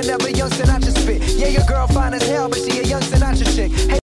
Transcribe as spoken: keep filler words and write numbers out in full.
whenever young Sinatra spit. Yeah, your girl fine as hell, but she a young Sinatra chick. Hey,